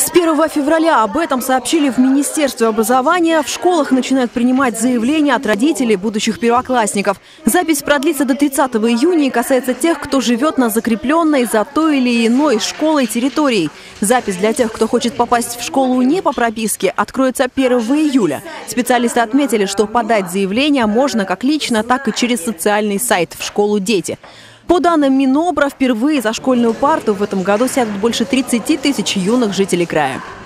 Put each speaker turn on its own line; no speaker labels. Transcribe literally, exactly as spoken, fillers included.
С первого февраля об этом сообщили в Министерстве образования. В школах начинают принимать заявления от родителей будущих первоклассников. Запись продлится до тридцатого июня и касается тех, кто живет на закрепленной за той или иной школой территории. Запись для тех, кто хочет попасть в школу не по прописке, откроется первого июля. Специалисты отметили, что подать заявление можно как лично, так и через социальный сайт «В школу дети». По данным Минобра, впервые за школьную парту в этом году сядут больше тридцати тысяч юных жителей края.